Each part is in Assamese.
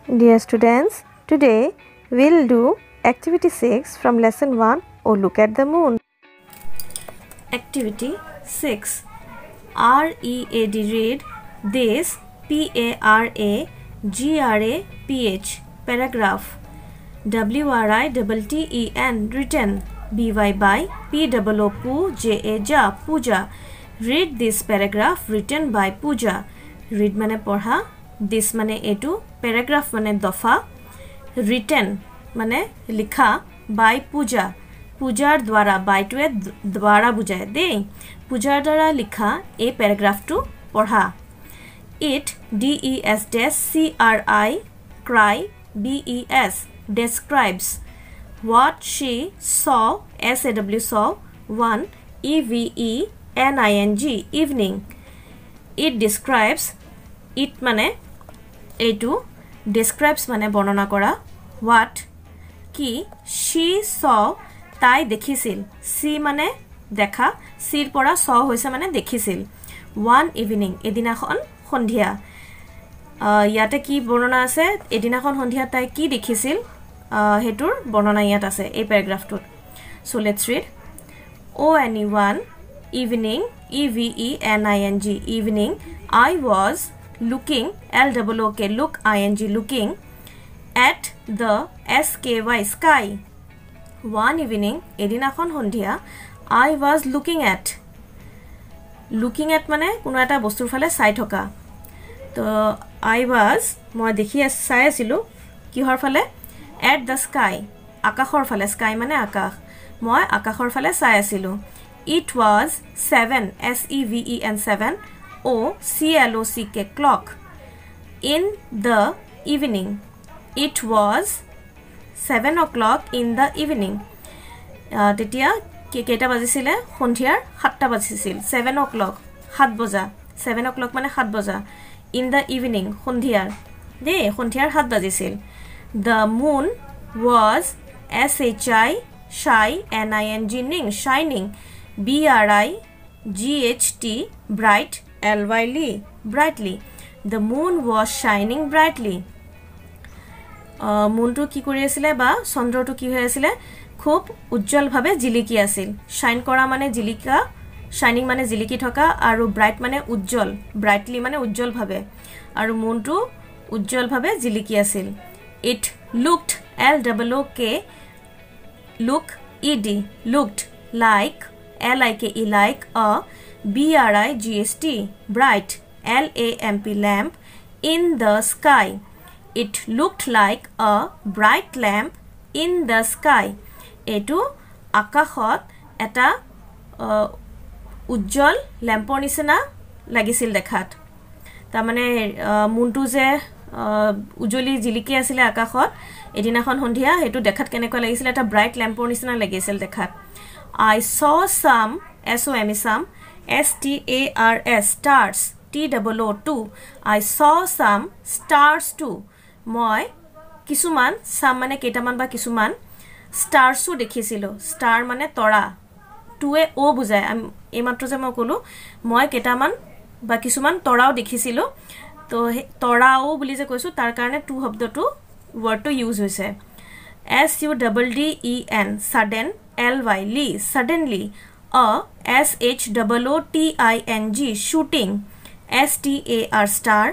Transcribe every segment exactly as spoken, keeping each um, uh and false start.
Dear students, today we'll do activity six from lesson one or look at the moon. Activity six. R E A D read this P A R A G R A P H paragraph. W R I T T E N written. B Y by P O O Poo J A Ja Pooja. Read this paragraph written by Pooja. Read mane porha. This mane etu. Paragraph mane dofa. Written mane likha by Pooja. Poojar dwara by to dwara bujay de. Poojar dwara likha a paragraph to porha. It D E S des C R I cry B E S describes what she saw S A W saw one E V E N I N G evening. It describes it mane etu describes mane bornona kora what ki she saw tai dekhisil see mane dekha sir pora saw hoise mane dekhisil one evening edinakhon সন্ধিয়া ইয়াতে কি বৰ্ণনা আছে এদিনাখন সন্ধিয়া তাই কি দেখিছিল হেতুৰ বৰ্ণনা ইয়াত আছে এই প্যাৰাগ্ৰাফটোত so let's read O N E one evening E V E N I N G evening I was looking L O O K look I N G looking at the S K Y sky one evening এদিনাখন সন্ধিয়া I was looking at looking at মানে কোনো এটা বস্তুৰ ফালে চাই থকা তো I was মই দেখি চাই আছিলো কিহৰ ফালে at the sky আকাশৰ ফালে sky মানে আকাশ মই আকাশৰ ফালে চাই আছিলো it was seven S E V E N seven O C L O C K clock in the evening it was seven o'clock in the evening তেতিয়া কেটা বাজিছিলে সন্ধিয়াৰ সাতটা বাজিছিল seven o'clock সাত বজা seven o'clock মানে সাত বজা in the evening সন্ধিয়াৰ দে সন্ধিয়াৰ সাত বাজিছিল the moon was S H I shy N I N G ning shining B R I G H T bright L Y L brightly the moon was shining brightly uh, moon to কি কৰি আছিল বা চন্দ্ৰটো কি হৈ আছিল খুব উজ্জ্বল ভাবে জিলিকি আছিল শাইন কৰা মানে জিলিকা শাইনিং মানে জিলিকি থকা আৰু ব্ৰাইট মানে উজ্জ্বল ব্ৰাইটলি মানে উজ্জ্বল ভাবে আৰু মুনটো উজ্জ্বল ভাবে জিলিকি আছিল it looked L O O K look ed looked like L I K E like a B R I G S T bright L A M P lamp in the sky it looked like a bright lamp in the sky etu akashot eta উজ্জ্বল ল্যাম্পৰ নিচিনা লাগিছিল দেখাত তা মানে মুনটো যে উজ্জ্বলি জিলিকি আছিল আকাশত এদিনাখন সন্ধিয়া হেতু দেখাত কেনেকৈ লাগিছিল এটা ব্ৰাইট ল্যাম্পৰ নিচিনা লাগিছিল দেখাত I saw some S O M E some S T A R S stars T O O two I saw some stars too মই কিছুমান সাম মানে কেটামান বা কিছুমান স্টারসও দেখিছিল স্টার মানে তৰা টুৱে ও বুজায় এই মাত্ৰ যে মই কলো মই কেটামান বা কিছুমান তৰাও দেখিছিলো তো তৰাও বুলি যে কৈছো তাৰ কাৰণে টু শব্দটো ওয়ার্ডটো ইউজ হৈছে S U D D E N sudden L Y L suddenly a S H O O T I N G shooting S T A R star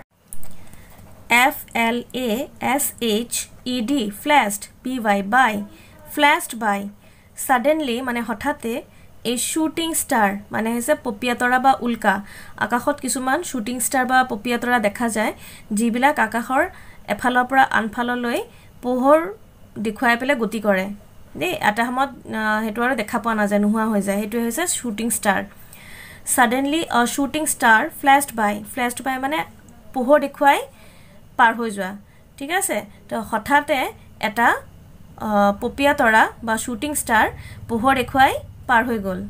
F L A S H E D flashed B Y by flashed by suddenly মানে হঠাতে a shooting star মানে হৈছে পপিয়াতৰা বা উল্কা আকাশত কিছুমান শুটিং ষ্টাৰ বা পপিয়াতৰা দেখা যায় যিবিলাক আকাশৰ এফালৰ পৰা আনফাললৈ পোহৰ দেখুৱাই পেলে গতি কৰে দে এটা সময়ত হেতু আৰু দেখা পোৱা নাযায় নোহোৱা হৈ যায় হেতু হৈছে shooting star suddenly a shooting star flashed by flashed by মানে পোহৰ দেখুৱাই পাৰ হৈ যোৱা ঠিক আছে তো হঠাতে এটা পপিয়াতৰা বা শুটিং ষ্টাৰ পোহৰ দেখুৱাই পাৰ হৈ গল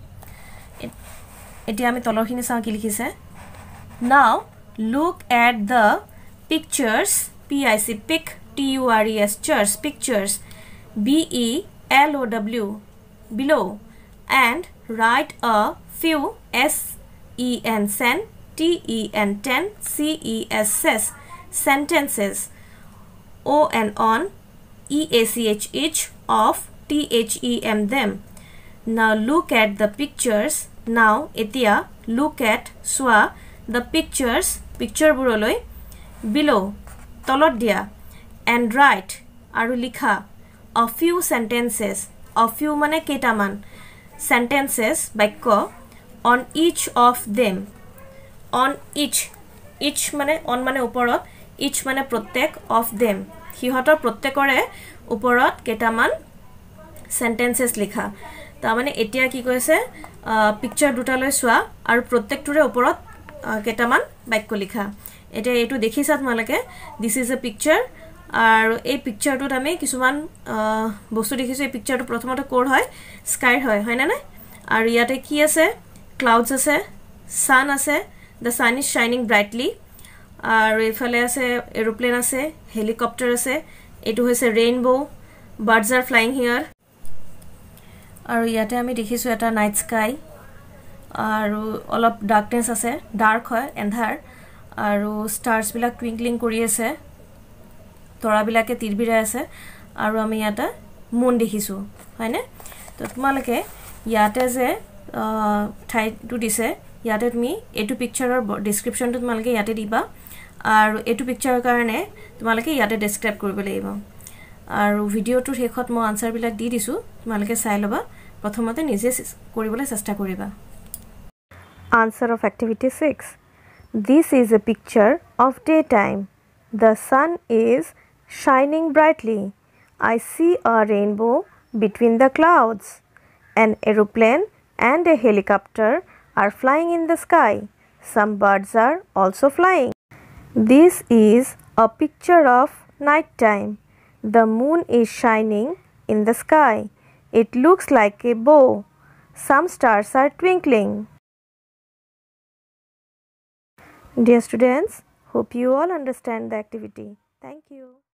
এতিয়া আমি তলৰখিনি চাও কি লিখিছে now look at the pictures P I C pic T U R E S chairs pictures B E L O W below and write a few S E N sen T E N ten C E S S sentences O and on, E A C H each, of, T H E M them. Now look at the pictures. Now etia look at swa the pictures picture buroloi below tolot dia and write aru likha a few sentences. A few mane ketaman sentences bakko on each of them. On each, each mane on mane uporot, each mane prottek of them. Hihotor prottekore uporot ketaman sentences likha. Ta mane etia ki koise picture duta loi swa aru prottektore uporot ketaman bakko likha. Eta etu dekhisa tmalake this is a picture aru ei picture tut ame kisuman bostu dekhisu. Ei picture tu prothomote kor hoy sky hoy hoy na na aru yate ki ase clouds ase sun ase the sun is shining brightly aru efale ase aeroplane ase helicopter ase etu hoise rainbow birds are flying here aru yate ami dekhisu eta night sky aru olop darkness ase dark hoy andhar aru stars bilak twinkling kori ase tora bilake tirbirai ase aru ami yata moon dekhisu hoy ne to tumalake yate je thai tu dise yate tumi etu picture or description tu tumalake yate diba aru etu picture karone tumalake yate describe koribo lagibo aru video tu hekhot mo answer bilak di disu tumalake sai loba prothomote nije koribole chesta koriba. Answer of activity six. This is a picture of daytime. The sun is shining brightly. I see a rainbow between the clouds. An aeroplane and a helicopter are flying in the sky. Some birds are also flying. This is a picture of night time. The moon is shining in the sky. It looks like a bow. Some stars are twinkling. Dear students, hope you all understand the activity. Thank you.